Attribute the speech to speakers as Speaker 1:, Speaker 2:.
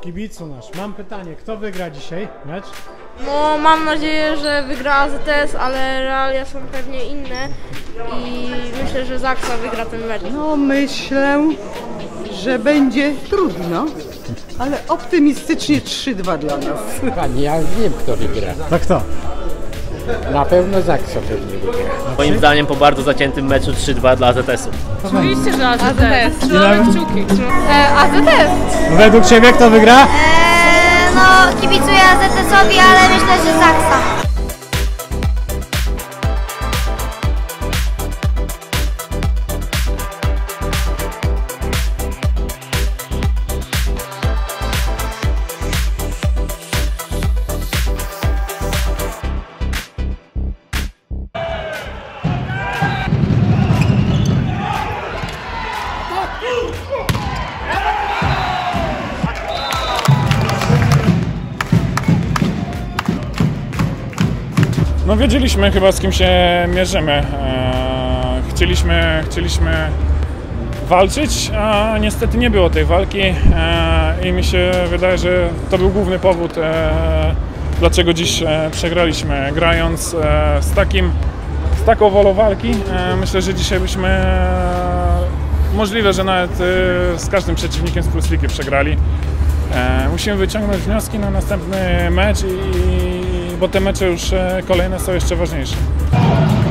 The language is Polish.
Speaker 1: kibicu nasz, mam pytanie, kto wygra dzisiaj mecz?
Speaker 2: No mam nadzieję, że wygra AZS, ale realia są pewnie inne i myślę, że Zaksa wygra ten mecz.
Speaker 3: No myślę, że będzie trudno, ale optymistycznie 3-2 dla nas.
Speaker 4: Pani, ja wiem, kto wygra.
Speaker 1: To kto?
Speaker 4: Na pewno Zaksa pewnie wygra.
Speaker 5: Moim zdaniem po bardzo zaciętym meczu 3-2 dla AZS-u.
Speaker 2: Oczywiście, że AZS.
Speaker 1: Trzymamy
Speaker 2: kciuki. AZS.
Speaker 1: Według Ciebie kto wygra?
Speaker 6: No, kibicuję AZS-owi, ale myślę, że Zaksa.
Speaker 7: No wiedzieliśmy chyba, z kim się mierzymy. Chcieliśmy walczyć, a niestety nie było tej walki i mi się wydaje, że to był główny powód, dlaczego dziś przegraliśmy. Grając z taką wolą walki, myślę, że dzisiaj byśmy możliwe, że nawet z każdym przeciwnikiem z Plus Ligi przegrali. Musimy wyciągnąć wnioski na następny mecz, bo te mecze już kolejne są jeszcze ważniejsze.